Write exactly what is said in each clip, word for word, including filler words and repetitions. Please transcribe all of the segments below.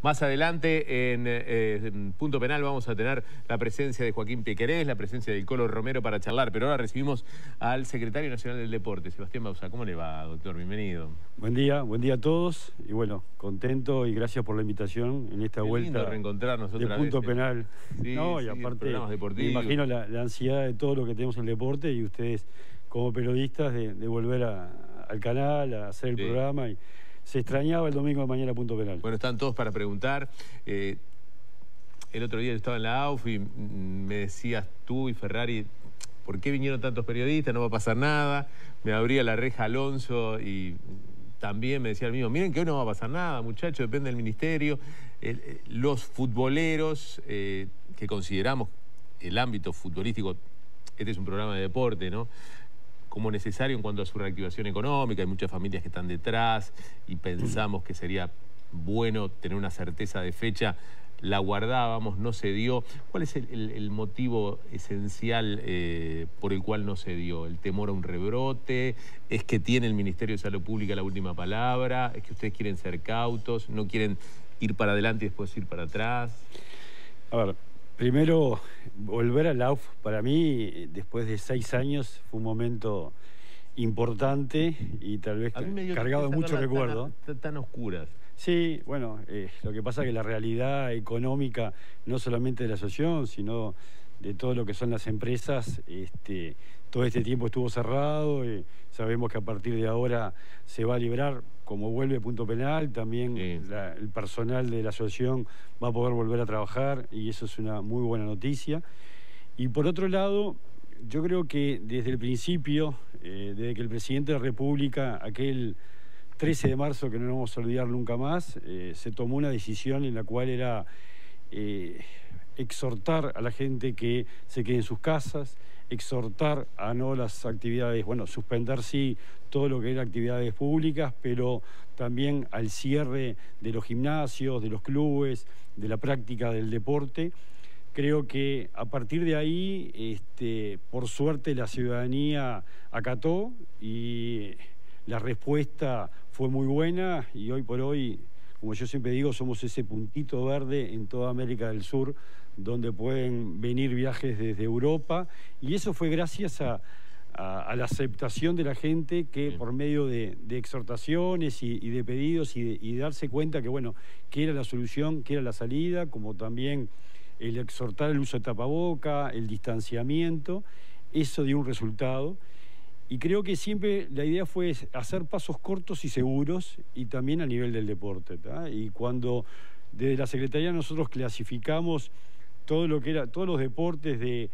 Más adelante en, eh, en Punto Penal vamos a tener la presencia de Joaquín Pequerés, la presencia del Colo Romero para charlar, pero ahora recibimos al Secretario Nacional del Deporte, Sebastián Bauzá. ¿Cómo le va, doctor? Bienvenido. Buen día, buen día a todos y bueno, contento y gracias por la invitación en esta Qué vuelta lindo reencontrarnos de otra Punto vez, Penal. Sí, no, y sí, aparte programas me deportivos. imagino la, la ansiedad de todo lo que tenemos en el deporte y ustedes como periodistas de, de volver a, al canal, a hacer el Sí. programa y se extrañaba el domingo de mañana Punto Penal. Bueno, están todos para preguntar. Eh, el otro día estaba en la A U F y me decías tú y Ferrari, ¿por qué vinieron tantos periodistas? No va a pasar nada. Me abría la reja Alonso y también me decía el mismo, miren que hoy no va a pasar nada, muchachos, depende del ministerio. Eh, los futboleros, eh, que consideramos el ámbito futbolístico, este es un programa de deporte, ¿no?, como necesario en cuanto a su reactivación económica. Hay muchas familias que están detrás y pensamos que sería bueno tener una certeza de fecha. La guardábamos, no se dio. ¿Cuál es el, el, el motivo esencial eh, por el cual no se dio? ¿El temor a un rebrote? ¿Es que tiene el Ministerio de Salud Pública la última palabra? ¿Es que ustedes quieren ser cautos? ¿No quieren ir para adelante y después ir para atrás? A ver, primero, volver a la A U F para mí, después de seis años, fue un momento importante y tal vez cargado de mucho recuerdo. Tan, tan oscuras. Sí, bueno, eh, lo que pasa es que la realidad económica, no solamente de la asociación, sino de todo lo que son las empresas, este, todo este tiempo estuvo cerrado. Eh, sabemos que a partir de ahora se va a liberar, como vuelve Punto Penal, también sí. la, el personal de la asociación va a poder volver a trabajar y eso es una muy buena noticia. Y por otro lado, yo creo que desde el principio, eh, desde que el presidente de la República, aquel trece de marzo, que no nos vamos a olvidar nunca más, eh, se tomó una decisión en la cual era eh, exhortar a la gente que se quede en sus casas, exhortar a no las actividades, bueno, suspender sí todo lo que era actividades públicas, pero también al cierre de los gimnasios, de los clubes, de la práctica del deporte. Creo que a partir de ahí, este, por suerte, la ciudadanía acató y la respuesta fue muy buena y hoy por hoy, como yo siempre digo, somos ese puntito verde en toda América del Sur donde pueden venir viajes desde Europa y eso fue gracias a, a, a la aceptación de la gente que sí. por medio de, de exhortaciones y, y de pedidos y de, y de darse cuenta que, bueno, que era la solución, que era la salida, como también el exhortar el uso de tapaboca, el distanciamiento, eso dio un resultado. Y creo que siempre la idea fue hacer pasos cortos y seguros y también a nivel del deporte, ¿tá? Y cuando desde la Secretaría nosotros clasificamos todo lo que era, todos los deportes de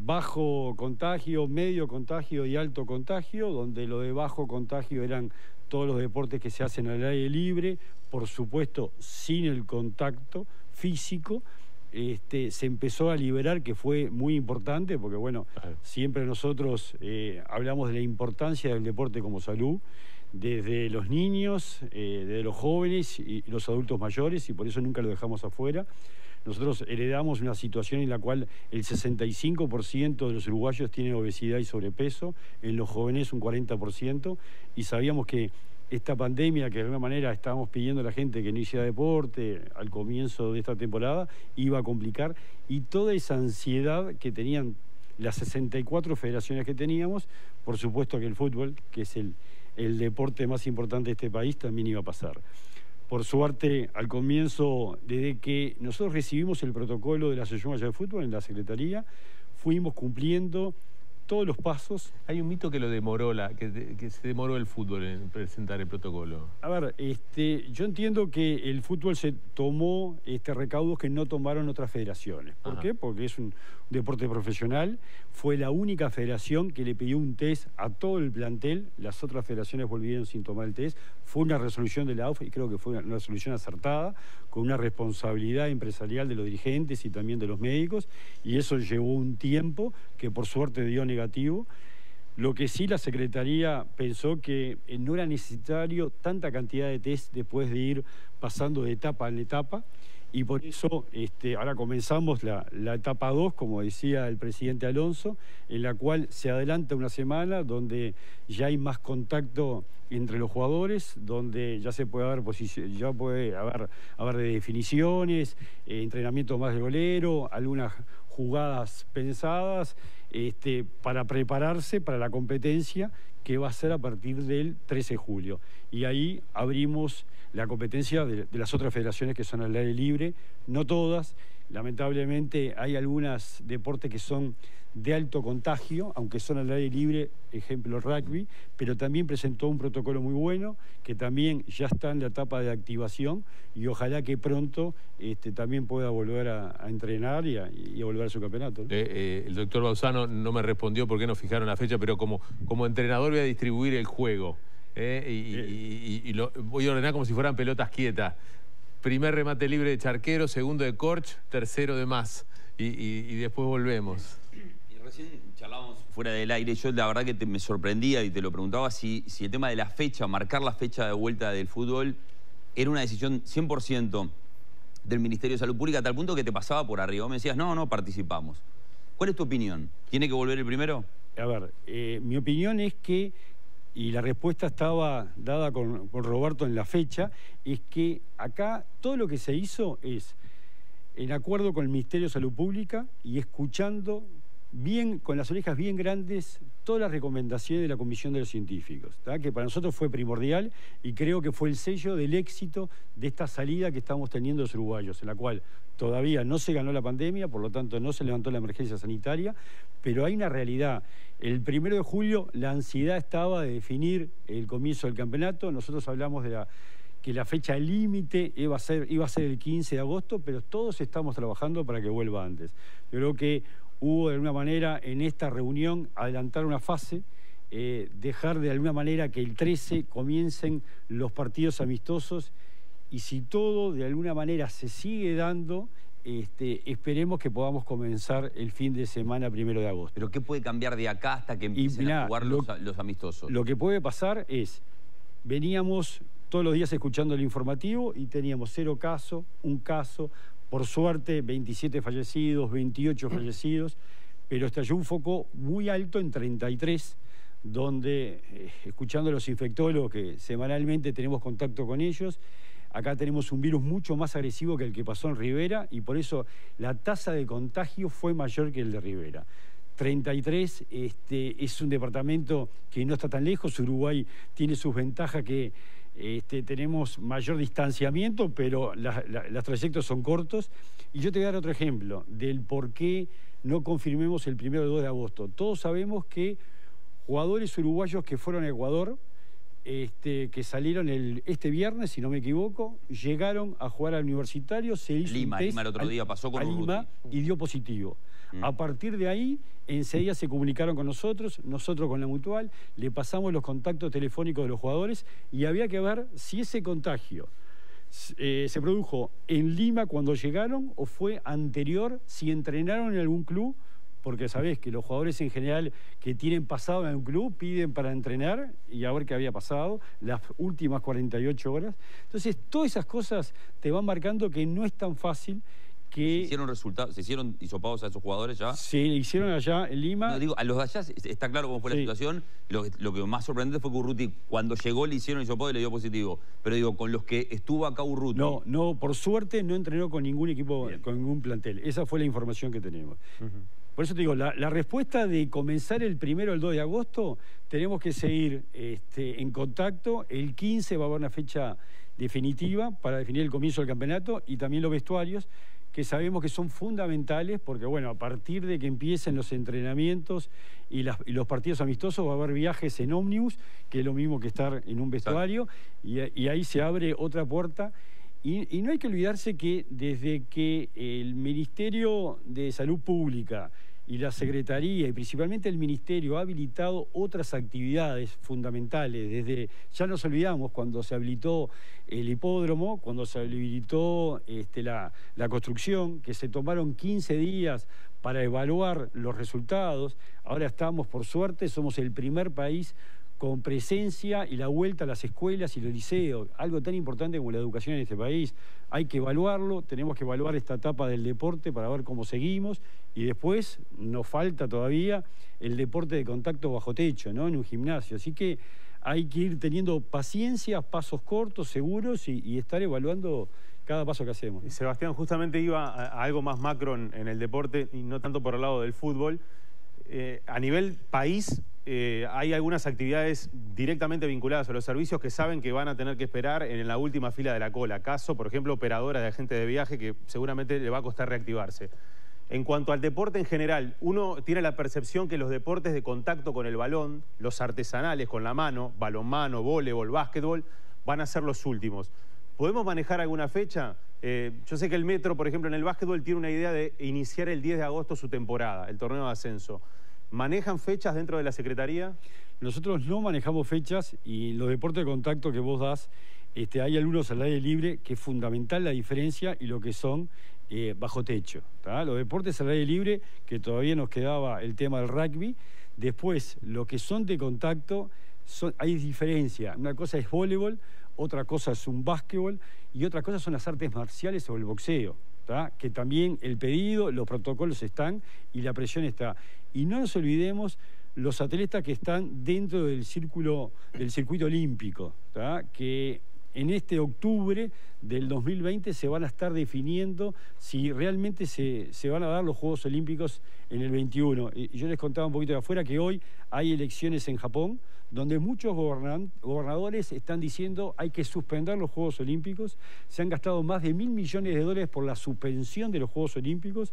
bajo contagio, medio contagio y alto contagio, donde lo de bajo contagio eran todos los deportes que se hacen al aire libre, por supuesto sin el contacto físico. Este, se empezó a liberar, que fue muy importante, porque bueno, siempre nosotros eh, hablamos de la importancia del deporte como salud, desde los niños, eh, desde los jóvenes y los adultos mayores, y por eso nunca lo dejamos afuera. Nosotros heredamos una situación en la cual el sesenta y cinco por ciento de los uruguayos tienen obesidad y sobrepeso, en los jóvenes un cuarenta por ciento, y sabíamos que esta pandemia, que de alguna manera estábamos pidiendo a la gente que no hiciera deporte al comienzo de esta temporada, iba a complicar, y toda esa ansiedad que tenían las sesenta y cuatro federaciones que teníamos, por supuesto que el fútbol, que es el, el deporte más importante de este país, también iba a pasar. Por suerte, al comienzo, desde que nosotros recibimos el protocolo de la Asociación Uruguaya de Fútbol en la Secretaría, fuimos cumpliendo todos los pasos. Hay un mito que lo demoró, la, que, que se demoró el fútbol en presentar el protocolo. A ver, este, yo entiendo que el fútbol se tomó este, recaudos que no tomaron otras federaciones. ¿Por Ajá. qué? Porque es un deporte profesional. Fue la única federación que le pidió un test a todo el plantel. Las otras federaciones volvieron sin tomar el test. Fue una resolución de la A U F y creo que fue una, una resolución acertada, con una responsabilidad empresarial de los dirigentes y también de los médicos. Y eso llevó un tiempo que por suerte dio negativo. Lo que sí la Secretaría pensó que no era necesario tanta cantidad de test después de ir pasando de etapa en etapa, y por eso este, ahora comenzamos la, la etapa dos, como decía el presidente Alonso, en la cual se adelanta una semana donde ya hay más contacto entre los jugadores, donde ya se puede haber ya puede haber, haber de definiciones, eh, entrenamiento más de golero, algunas jugadas pensadas este, para prepararse para la competencia que va a ser a partir del trece de julio. Y ahí abrimos la competencia de, de las otras federaciones que son al aire libre, no todas. Lamentablemente hay algunos deportes que son de alto contagio, aunque son al aire libre, ejemplo rugby, pero también presentó un protocolo muy bueno, que también ya está en la etapa de activación, y ojalá que pronto este, también pueda volver a, a entrenar y a, y a volver a su campeonato, ¿no? Eh, eh, el doctor Bauzano no me respondió por qué no fijaron la fecha, pero como, como entrenador voy a distribuir el juego. Eh, y, eh. y, y, y lo voy a ordenar como si fueran pelotas quietas. Primer remate libre de Charquero, segundo de Corch, tercero de Más. Y, y, y después volvemos. Y recién charlábamos fuera del aire. Yo la verdad que te, me sorprendía y te lo preguntaba si, si el tema de la fecha, marcar la fecha de vuelta del fútbol, era una decisión cien por ciento del Ministerio de Salud Pública, a tal punto que te pasaba por arriba. Me decías, no, no, participamos. ¿Cuál es tu opinión? ¿Tiene que volver el primero? A ver, eh, mi opinión es que, y la respuesta estaba dada con, con Roberto en la fecha, es que acá todo lo que se hizo es en acuerdo con el Ministerio de Salud Pública y escuchando bien, con las orejas bien grandes, todas las recomendaciones de la Comisión de los Científicos, ¿tá? Que para nosotros fue primordial y creo que fue el sello del éxito de esta salida que estamos teniendo los uruguayos, en la cual todavía no se ganó la pandemia, por lo tanto no se levantó la emergencia sanitaria, pero hay una realidad. El primero de julio la ansiedad estaba de definir el comienzo del campeonato. Nosotros hablamos de la, que la fecha límite iba a ser, iba a ser el quince de agosto, pero todos estamos trabajando para que vuelva antes. Yo creo que hubo de alguna manera en esta reunión adelantar una fase, eh, dejar de alguna manera que el trece comiencen los partidos amistosos, y si todo de alguna manera se sigue dando, este, esperemos que podamos comenzar el fin de semana primero de agosto. ¿Pero qué puede cambiar de acá hasta que empiecen mirá, a jugar lo, los, los amistosos? Lo que puede pasar es, veníamos todos los días escuchando el informativo y teníamos cero casos, un caso, por suerte veintisiete fallecidos, veintiocho fallecidos, pero estalló un foco muy alto en treinta y tres, donde, eh, escuchando a los infectólogos que semanalmente tenemos contacto con ellos, acá tenemos un virus mucho más agresivo que el que pasó en Rivera, y por eso la tasa de contagio fue mayor que el de Rivera. treinta y tres este, es un departamento que no está tan lejos. Uruguay tiene sus ventajas, que este, tenemos mayor distanciamiento, pero la, la, los trayectos son cortos. Y yo te voy a dar otro ejemplo del por qué no confirmemos el primero o dos de agosto. Todos sabemos que jugadores uruguayos que fueron a Ecuador, Este, que salieron el, este viernes, si no me equivoco, llegaron a jugar al Universitario, se hizo Lima, un test Lima el otro al, día pasó con a Lima Urruti. y dio positivo. Mm. A partir de ahí, enseguida se comunicaron con nosotros, nosotros con la Mutual, le pasamos los contactos telefónicos de los jugadores y había que ver si ese contagio eh, se produjo en Lima cuando llegaron o fue anterior, si entrenaron en algún club, porque sabés que los jugadores en general que tienen pasado en un club piden para entrenar y a ver qué había pasado las últimas cuarenta y ocho horas. Entonces, todas esas cosas te van marcando que no es tan fácil que... ¿Se hicieron resultados, se hicieron hisopados a esos jugadores ya? Se hicieron allá en Lima. No, digo, a los de allá está claro cómo fue sí. la situación. Lo que, lo que más sorprendente fue que Urruti, cuando llegó, le hicieron hisopado y le dio positivo. Pero digo, con los que estuvo acá Urruti... No, no, por suerte no entrenó con ningún equipo, Bien. con ningún plantel. Esa fue la información que tenemos. Uh-huh. Por eso te digo, la, la respuesta de comenzar el primero o el dos de agosto, tenemos que seguir este, en contacto. El quince va a haber una fecha definitiva para definir el comienzo del campeonato, y también los vestuarios, que sabemos que son fundamentales, porque bueno, a partir de que empiecen los entrenamientos y, las, y los partidos amistosos va a haber viajes en ómnibus, que es lo mismo que estar en un vestuario, y, y ahí se abre otra puerta. Y, y no hay que olvidarse que desde que el Ministerio de Salud Pública y la Secretaría y principalmente el Ministerio ha habilitado otras actividades fundamentales. Desde, ya nos olvidamos cuando se habilitó el hipódromo, cuando se habilitó este, la, la construcción, que se tomaron quince días para evaluar los resultados. Ahora estamos, por suerte, somos el primer país con presencia y la vuelta a las escuelas y los liceos, algo tan importante como la educación en este país. Hay que evaluarlo, tenemos que evaluar esta etapa del deporte para ver cómo seguimos, y después nos falta todavía el deporte de contacto bajo techo, ¿no? En un gimnasio. Así que hay que ir teniendo paciencia, pasos cortos, seguros, y, y estar evaluando cada paso que hacemos. Y Sebastián, justamente iba a, a algo más macro en, en el deporte y no tanto por el lado del fútbol. Eh, a nivel país, eh, hay algunas actividades directamente vinculadas a los servicios que saben que van a tener que esperar en la última fila de la cola. Caso, por ejemplo, operadoras de agentes de viaje, que seguramente le va a costar reactivarse. En cuanto al deporte en general, uno tiene la percepción que los deportes de contacto con el balón, los artesanales con la mano, balonmano, voleibol, básquetbol, van a ser los últimos. ¿Podemos manejar alguna fecha? Eh, yo sé que el Metro, por ejemplo, en el básquetbol tiene una idea de iniciar el diez de agosto su temporada, el torneo de ascenso. ¿Manejan fechas dentro de la Secretaría? Nosotros no manejamos fechas, y los deportes de contacto que vos das, este, hay algunos al aire libre, que es fundamental la diferencia, y lo que son eh, bajo techo, ¿tá? Los deportes al aire libre, que todavía nos quedaba el tema del rugby. Después, lo que son de contacto, son, hay diferencia. Una cosa es voleibol, otra cosa es un básquetbol, y otra cosa son las artes marciales o el boxeo, ¿tá? Que también el pedido, los protocolos están y la presión está. Y no nos olvidemos los atletas que están dentro del círculo, del circuito olímpico, ¿tá? Que en este octubre del dos mil veinte se van a estar definiendo si realmente se, se van a dar los Juegos Olímpicos en el veintiuno. Y yo les contaba un poquito de afuera que hoy hay elecciones en Japón, donde muchos gobernadores están diciendo hay que suspender los Juegos Olímpicos. Se han gastado más de mil millones de dólares por la suspensión de los Juegos Olímpicos.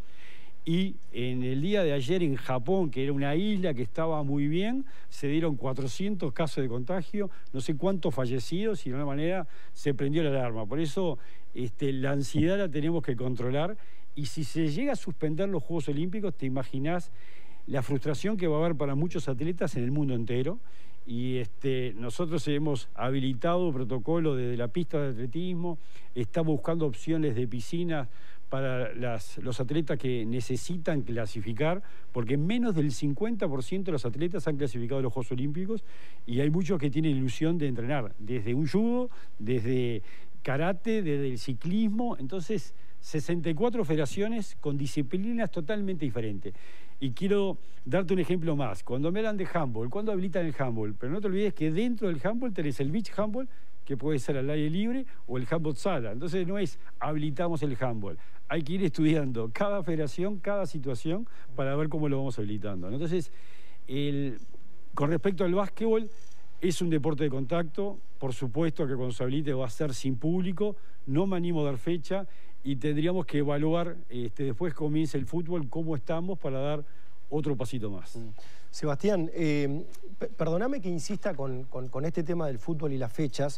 Y en el día de ayer en Japón, que era una isla que estaba muy bien, se dieron cuatrocientos casos de contagio, no sé cuántos fallecidos, y de alguna manera se prendió la alarma. Por eso este, la ansiedad la tenemos que controlar, y si se llega a suspender los Juegos Olímpicos, te imaginás la frustración que va a haber para muchos atletas en el mundo entero. Y este, nosotros hemos habilitado protocolo desde la pista de atletismo, estamos buscando opciones de piscinas para las, los atletas que necesitan clasificar, porque menos del cincuenta por ciento de los atletas han clasificado a los Juegos Olímpicos, y hay muchos que tienen ilusión de entrenar, desde un judo, desde karate, desde el ciclismo. Entonces, sesenta y cuatro federaciones con disciplinas totalmente diferentes. Y quiero darte un ejemplo más. Cuando me hablan de handball, ¿cuándo habilitan el handball? Pero no te olvides que dentro del handball tenés el beach handball, que puede ser al aire libre, o el handball sala. Entonces no es habilitamos el handball. Hay que ir estudiando cada federación, cada situación, para ver cómo lo vamos habilitando. Entonces, el, con respecto al básquetbol, es un deporte de contacto. Por supuesto que cuando se habilite va a ser sin público. No me animo a dar fecha, y tendríamos que evaluar, este, después comience el fútbol, cómo estamos para dar otro pasito más. Sebastián, eh, perdóname que insista con, con, con este tema del fútbol y las fechas,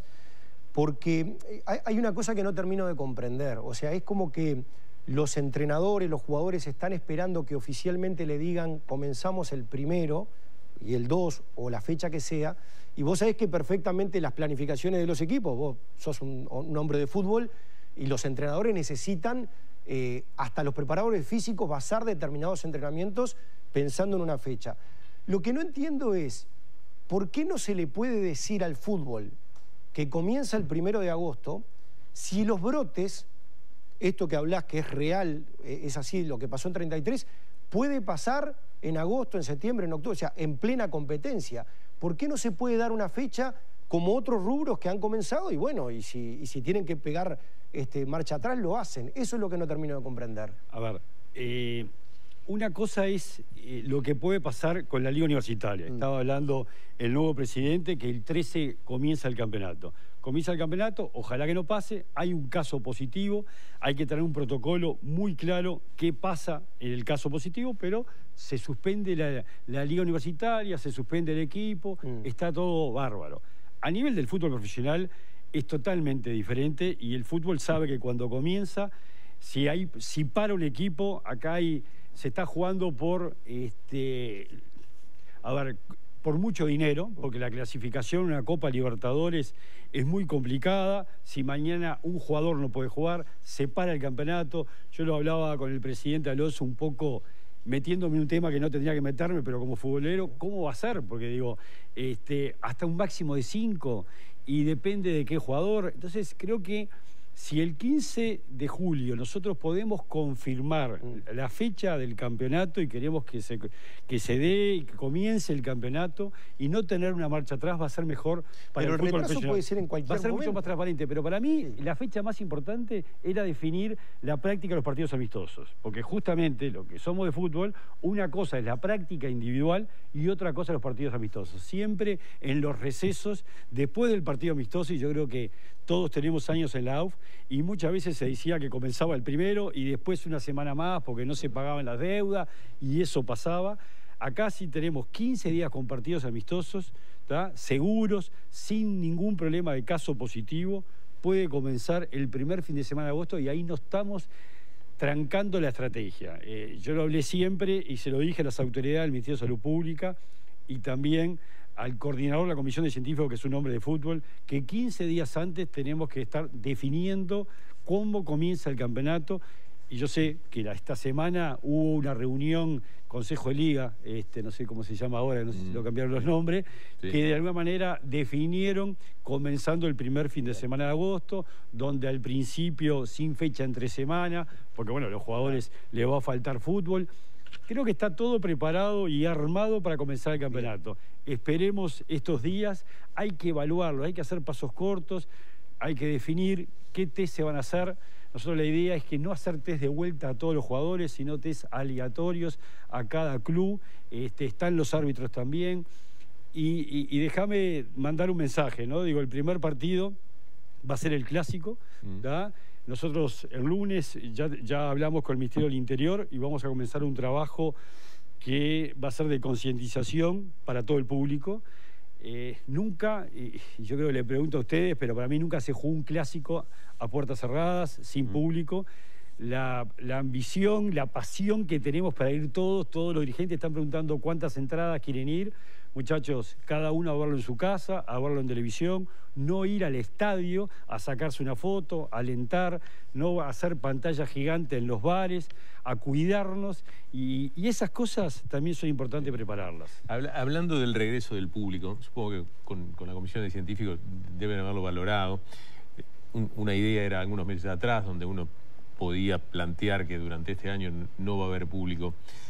porque hay, hay una cosa que no termino de comprender. O sea, es como que los entrenadores, los jugadores están esperando que oficialmente le digan comenzamos el primero y el dos, o la fecha que sea, y vos sabés que perfectamente las planificaciones de los equipos, vos sos un, un hombre de fútbol, y los entrenadores necesitan, eh, hasta los preparadores físicos, basar determinados entrenamientos pensando en una fecha. Lo que no entiendo es, ¿por qué no se le puede decir al fútbol que comienza el primero de agosto si los brotes, esto que hablás que es real, es así, lo que pasó en treinta y tres, puede pasar en agosto, en septiembre, en octubre, o sea, en plena competencia? ¿Por qué no se puede dar una fecha como otros rubros que han comenzado? Y bueno, y si, y si tienen que pegar este, marcha atrás, lo hacen. Eso es lo que no termino de comprender. A ver, eh, una cosa es eh, lo que puede pasar con la Liga Universitaria. Mm. Estaba hablando el nuevo presidente que el trece comienza el campeonato. Comienza el campeonato, ojalá que no pase, hay un caso positivo, hay que tener un protocolo muy claro qué pasa en el caso positivo, pero se suspende la, la Liga Universitaria, se suspende el equipo, mm. está todo bárbaro. A nivel del fútbol profesional es totalmente diferente, y el fútbol sabe que cuando comienza si, hay, si para un equipo, acá hay, se está jugando por, este, a ver, por mucho dinero, porque la clasificación en una Copa Libertadores es muy complicada. Si mañana un jugador no puede jugar, se para el campeonato. Yo lo hablaba con el presidente Alonso un poco metiéndome en un tema que no tendría que meterme, pero como futbolero, ¿cómo va a ser? Porque digo, este, hasta un máximo de cinco y depende de qué jugador. Entonces creo que si el quince de julio nosotros podemos confirmar la fecha del campeonato y queremos que se, que se dé y que comience el campeonato y no tener una marcha atrás, va a ser mejor para pero el fútbol retraso profesional. puede ser en cualquier Va a ser momento. mucho más transparente, pero para mí la fecha más importante era definir la práctica de los partidos amistosos, porque justamente lo que somos de fútbol, una cosa es la práctica individual y otra cosa los partidos amistosos. Siempre en los recesos, después del partido amistoso, y yo creo que todos tenemos años en la A U F, y muchas veces se decía que comenzaba el primero y después una semana más porque no se pagaban las deudas y eso pasaba. Acá sí tenemos quince días con partidos amistosos, ¿tá? Seguros, sin ningún problema de caso positivo. Puede comenzar el primer fin de semana de agosto y ahí no estamos trancando la estrategia. Eh, yo lo hablé siempre y se lo dije a las autoridades del Ministerio de Salud Pública y también al coordinador de la Comisión de Científicos, que es un hombre de fútbol, que quince días antes tenemos que estar definiendo cómo comienza el campeonato. Y yo sé que la, esta semana hubo una reunión, Consejo de Liga, este, no sé cómo se llama ahora, no sé si lo cambiaron los nombres, sí, que de alguna manera definieron comenzando el primer fin de semana de agosto, donde al principio sin fecha entre semana, porque bueno, a los jugadores les va a faltar fútbol. Creo que está todo preparado y armado para comenzar el campeonato. Esperemos estos días, hay que evaluarlo, hay que hacer pasos cortos, hay que definir qué test se van a hacer. Nosotros la idea es que no hacer test de vuelta a todos los jugadores, sino test aleatorios a cada club. Este, están los árbitros también. Y, y, y déjame mandar un mensaje, ¿no? Digo, el primer partido va a ser el clásico, ¿verdad? Nosotros el lunes ya, ya hablamos con el Ministerio del Interior y vamos a comenzar un trabajo que va a ser de concientización para todo el público. Eh, nunca, y yo creo que le pregunto a ustedes, pero para mí nunca se jugó un clásico a puertas cerradas, sin público. La, la ambición, la pasión que tenemos para ir todos, todos los dirigentes están preguntando cuántas entradas quieren ir. Muchachos, cada uno a verlo en su casa, a verlo en televisión, no ir al estadio a sacarse una foto, a alentar, no hacer pantalla gigante en los bares, a cuidarnos, y, y esas cosas también son importantes prepararlas. Habla, hablando del regreso del público, supongo que con, con la Comisión de Científicos deben haberlo valorado. Un, una idea era algunos meses atrás, donde uno podía plantear que durante este año no va a haber público.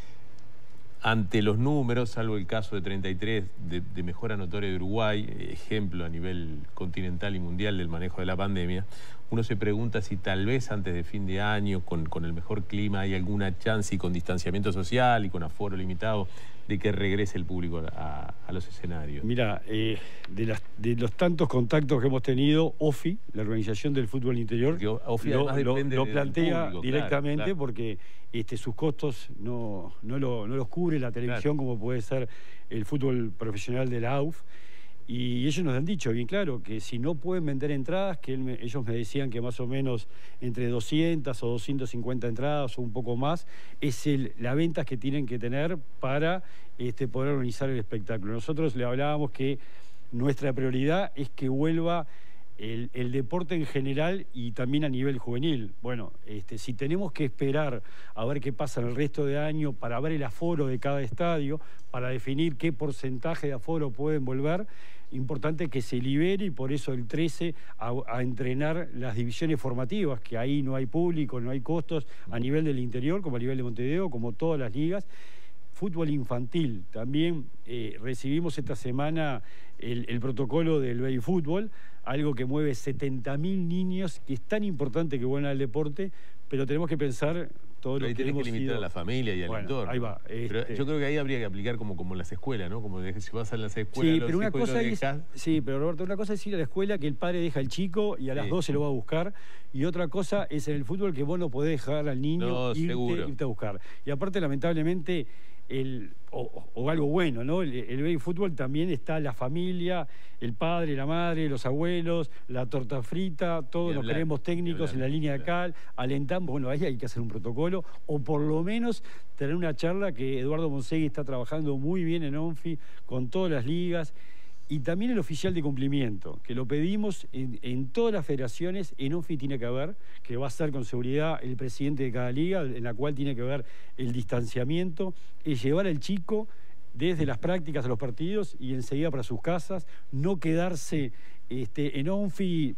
Ante los números, salvo el caso de treinta y tres de, de mejora notoria de Uruguay, ejemplo a nivel continental y mundial del manejo de la pandemia, uno se pregunta si tal vez antes de fin de año, con, con el mejor clima, hay alguna chance y con distanciamiento social y con aforo limitado de que regrese el público a, a los escenarios. Mira, eh, de, las, de los tantos contactos que hemos tenido, O F I, la Organización del Fútbol Interior, Porque O F I lo, lo, depende lo plantea público, directamente, claro, claro. porque este, sus costos no, no, lo, no los cubre la televisión, claro, como puede ser el fútbol profesional de la A U F. Y ellos nos han dicho bien claro que si no pueden vender entradas, que él me, ellos me decían que más o menos entre doscientas o doscientas cincuenta entradas o un poco más, es el, la ventas que tienen que tener para este, poder organizar el espectáculo. Nosotros le hablábamos que nuestra prioridad es que vuelva el, el deporte en general y también a nivel juvenil. Bueno, este, si tenemos que esperar a ver qué pasa en el resto de año para ver el aforo de cada estadio, para definir qué porcentaje de aforo pueden volver, importante que se libere, y por eso el trece a, a entrenar las divisiones formativas, que ahí no hay público, no hay costos a nivel del interior, como a nivel de Montevideo, como todas las ligas. Fútbol infantil, también eh, recibimos esta semana el, el protocolo del baby fútbol, algo que mueve setenta mil niños, que es tan importante que vuelvan al deporte, pero tenemos que pensar todo lo ahí que tenés hemos que limitar ido... a la familia y al bueno, entorno. Ahí va. Pero este... yo creo que ahí habría que aplicar como, como en las escuelas, ¿no? Como de, si vas a las escuelas, sí, los pero una hijos cosa y los es, dejás... sí, pero Roberto, una cosa es ir a la escuela que el padre deja al chico y a las sí. doce lo va a buscar, y otra cosa es en el fútbol que vos no podés dejar al niño no, irte, irte a buscar. Y aparte, lamentablemente, el, o, o algo bueno, ¿no? El, el baby fútbol también está la familia, el padre, la madre, los abuelos, la torta frita, todos nos creemos técnicos en la línea de cal, alentamos, bueno, ahí hay que hacer un protocolo, o por lo menos tener una charla que Eduardo Monsegui está trabajando muy bien en ONFI, con todas las ligas, y también el oficial de cumplimiento, que lo pedimos en, en todas las federaciones, en ONFI tiene que haber, que va a estar con seguridad el presidente de cada liga, en la cual tiene que haber el distanciamiento, es llevar al chico desde las prácticas a los partidos y enseguida para sus casas, no quedarse este, en ONFI,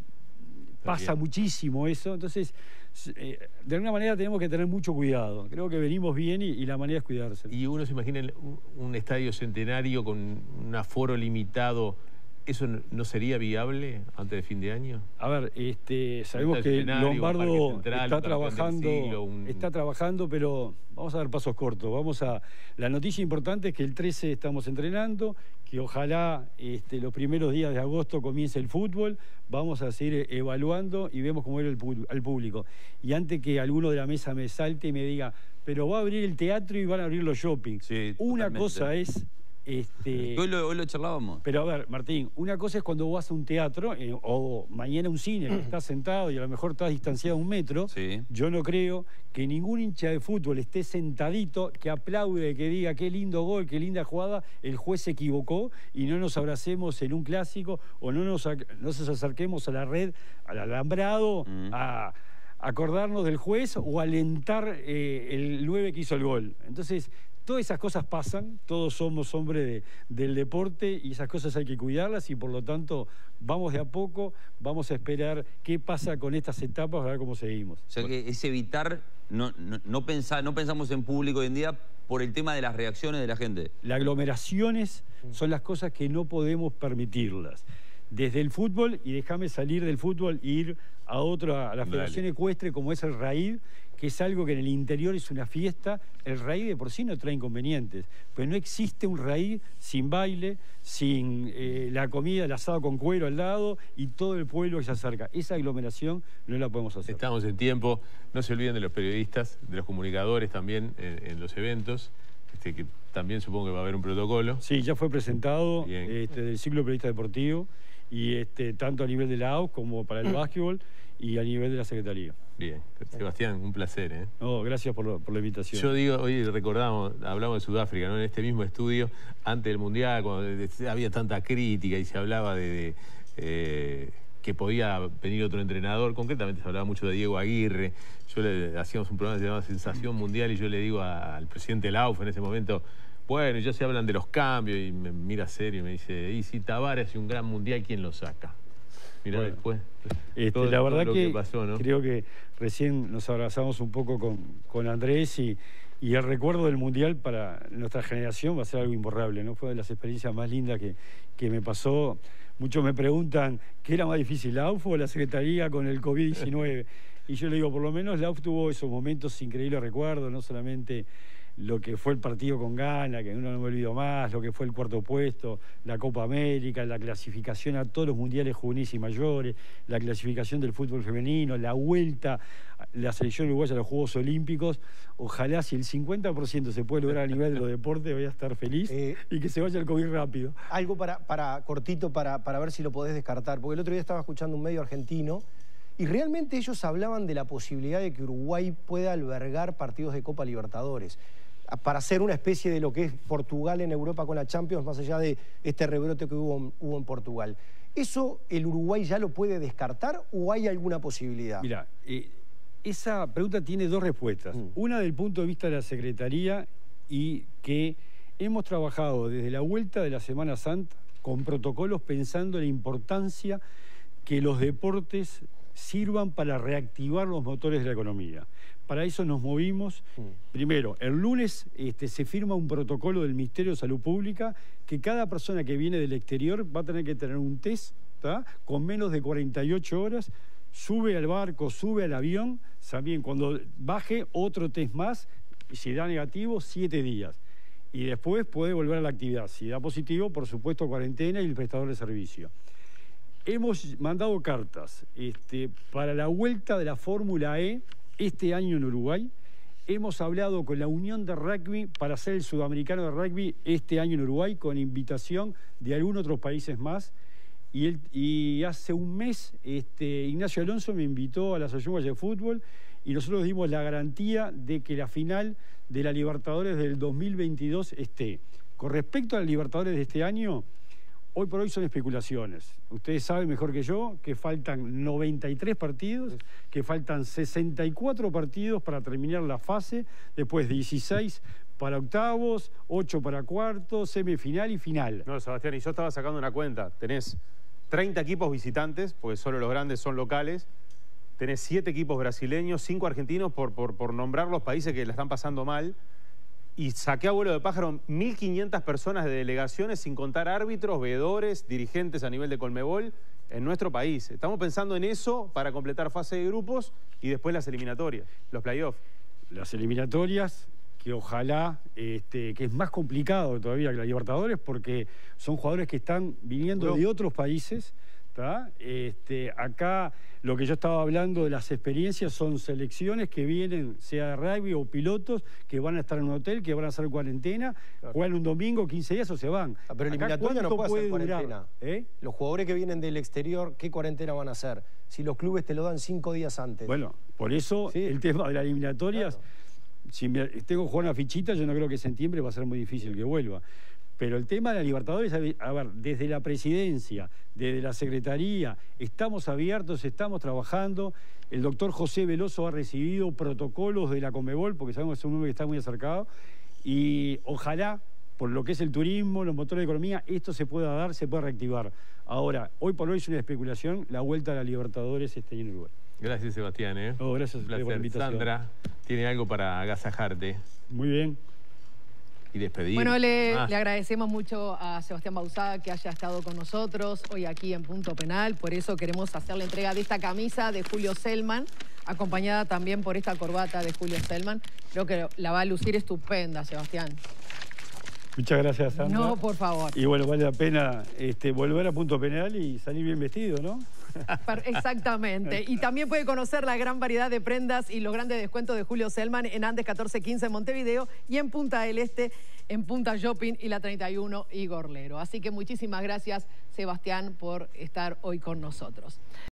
pasa muchísimo eso, entonces eh, de alguna manera tenemos que tener mucho cuidado, creo que venimos bien y, y la manera es cuidarse. Y uno se imagina un, un estadio centenario con un aforo limitado, ¿eso no sería viable antes de fin de año? A ver, este, sabemos que Lombardo central, está trabajando, siglo, un... está trabajando, pero vamos a dar pasos cortos. Vamos a, la noticia importante es que el trece estamos entrenando, que ojalá este, los primeros días de agosto comience el fútbol, vamos a seguir evaluando y vemos cómo era el, el público. Y antes que alguno de la mesa me salte y me diga, pero va a abrir el teatro y van a abrir los shoppings. Sí, una totalmente. Cosa es... Este, hoy, lo, hoy lo charlábamos. Pero a ver, Martín, una cosa es cuando vas a un teatro eh, o mañana a un cine, que estás sentado y a lo mejor estás distanciado un metro. Sí. Yo no creo que ningún hincha de fútbol esté sentadito, que aplaude, que diga qué lindo gol, qué linda jugada, el juez se equivocó y no nos abracemos en un clásico o no nos, no nos acerquemos a la red, al alambrado, mm. a acordarnos del juez o alentar eh, el nueve que hizo el gol. Entonces, todas esas cosas pasan, todos somos hombres de, del deporte y esas cosas hay que cuidarlas y por lo tanto vamos de a poco, vamos a esperar qué pasa con estas etapas, a ver cómo seguimos. O sea que es evitar, no, no, no, pensar, no pensamos en público hoy en día por el tema de las reacciones de la gente. Las aglomeraciones son las cosas que no podemos permitirlas. Desde el fútbol, y déjame salir del fútbol e ir a otra, a la Federación Dale. Ecuestre como es el RAID, que es algo que en el interior es una fiesta. El raíz de por sí no trae inconvenientes, pero no existe un raíz sin baile, sin eh, la comida, el asado con cuero al lado y todo el pueblo que se acerca. Esa aglomeración no la podemos hacer. Estamos en tiempo, no se olviden de los periodistas, de los comunicadores también en, en los eventos, este, que también supongo que va a haber un protocolo. Sí, ya fue presentado este, del ciclo periodista deportivo, y este, tanto a nivel de la A U como para el básquetbol y a nivel de la Secretaría. Bien, Sebastián, un placer, ¿eh? No, gracias por, lo, por la invitación. Yo digo, hoy recordamos, hablamos de Sudáfrica, ¿no? En este mismo estudio, antes del Mundial, cuando había tanta crítica y se hablaba de, de eh, que podía venir otro entrenador, concretamente se hablaba mucho de Diego Aguirre. Yo le hacíamos un programa que se llamaba Sensación Mundial y yo le digo a, al presidente de la A U F en ese momento, bueno, ya se hablan de los cambios, y me mira serio y me dice, y si Tavares hace un gran Mundial, ¿quién lo saca? Mirá bueno, después. Este, todo, la verdad que, que pasó, ¿no? Creo que recién nos abrazamos un poco con, con Andrés y, y el recuerdo del Mundial para nuestra generación va a ser algo imborrable, ¿no? Fue de las experiencias más lindas que, que me pasó. Muchos me preguntan, ¿qué era más difícil, la A U F o la Secretaría con el COVID diecinueve? Y yo le digo, por lo menos la A U F tuvo esos momentos increíbles recuerdos, no solamente lo que fue el partido con Ghana, que uno no me olvido más, lo que fue el cuarto puesto, la Copa América, la clasificación a todos los mundiales juveniles y mayores, la clasificación del fútbol femenino, la vuelta, la selección uruguaya a los Juegos Olímpicos. Ojalá si el cincuenta por ciento se puede lograr a nivel de los deportes, voy a estar feliz eh, y que se vaya el COVID rápido. Algo para, para cortito para, para ver si lo podés descartar, porque el otro día estaba escuchando un medio argentino y realmente ellos hablaban de la posibilidad de que Uruguay pueda albergar partidos de Copa Libertadores, para hacer una especie de lo que es Portugal en Europa con la Champions, más allá de este rebrote que hubo, hubo en Portugal. ¿Eso el Uruguay ya lo puede descartar o hay alguna posibilidad? Mira, eh, esa pregunta tiene dos respuestas. Mm. Una desde el punto de vista de la Secretaría, y que hemos trabajado desde la vuelta de la Semana Santa con protocolos pensando en la importancia que los deportes sirvan para reactivar los motores de la economía. Para eso nos movimos. Primero, el lunes este, se firma un protocolo del Ministerio de Salud Pública que cada persona que viene del exterior va a tener que tener un test, ¿tá? Con menos de cuarenta y ocho horas, sube al barco, sube al avión, también cuando baje otro test más, y si da negativo, siete días. Y después puede volver a la actividad. Si da positivo, por supuesto, cuarentena y el prestador de servicio. Hemos mandado cartas este, para la vuelta de la Fórmula E este año en Uruguay, hemos hablado con la Unión de Rugby para hacer el Sudamericano de Rugby este año en Uruguay, con invitación de algunos otros países más. Y, el, y hace un mes este, Ignacio Alonso me invitó a la Asociación Uruguaya de Fútbol y nosotros dimos la garantía de que la final de la Libertadores del dos mil veintidós esté. Con respecto a la Libertadores de este año, hoy por hoy son especulaciones. Ustedes saben mejor que yo que faltan noventa y tres partidos, que faltan sesenta y cuatro partidos para terminar la fase, después dieciséis para octavos, ocho para cuartos, semifinal y final. No, Sebastián, y yo estaba sacando una cuenta. Tenés treinta equipos visitantes, porque solo los grandes son locales. Tenés siete equipos brasileños, cinco argentinos, por, por, por nombrar los países que la están pasando mal. Y saqué a vuelo de pájaro mil quinientas personas de delegaciones, sin contar árbitros, veedores, dirigentes a nivel de Conmebol, en nuestro país. Estamos pensando en eso para completar fase de grupos y después las eliminatorias, los playoffs. Las eliminatorias, que ojalá, este, que es más complicado todavía que la Libertadores, porque son jugadores que están viniendo de otros países. Este, acá lo que yo estaba hablando de las experiencias son selecciones que vienen, sea de rugby o pilotos, que van a estar en un hotel, que van a hacer cuarentena, claro. Juegan un domingo, quince días o se van. Ah, pero eliminatoria no puede hacer cuarentena. ¿Eh? Los jugadores que vienen del exterior, ¿qué cuarentena van a hacer? Si los clubes te lo dan cinco días antes. Bueno, por eso sí. El tema de las eliminatorias, claro. Si me, tengo que jugar una fichita, yo no creo que en septiembre va a ser muy difícil que vuelva. Pero el tema de la Libertadores, a ver, desde la presidencia, desde la secretaría, estamos abiertos, estamos trabajando. El doctor José Veloso ha recibido protocolos de la Conmebol, porque sabemos que es un hombre que está muy acercado. Y ojalá, por lo que es el turismo, los motores de economía, esto se pueda dar, se pueda reactivar. Ahora, hoy por hoy es una especulación la vuelta a la Libertadores este año en Uruguay. Gracias, Sebastián. ¿eh? Oh, gracias por la invitación. Sandra tiene algo para agasajarte. Muy bien. Y despedir. Bueno, le, ah. le agradecemos mucho a Sebastián Bauzá que haya estado con nosotros hoy aquí en Punto Penal. Por eso queremos hacer la entrega de esta camisa de Julio Selman, acompañada también por esta corbata de Julio Selman. Creo que la va a lucir estupenda, Sebastián. Muchas gracias, Sandra. No, por favor. Y bueno, vale la pena este, volver a Punto Penal y salir bien vestido, ¿no? Exactamente. Y también puede conocer la gran variedad de prendas y los grandes descuentos de Julio Selman en Andes catorce quince en Montevideo y en Punta del Este, en Punta Shopping y la treinta y uno y Gorlero. Así que muchísimas gracias, Sebastián, por estar hoy con nosotros.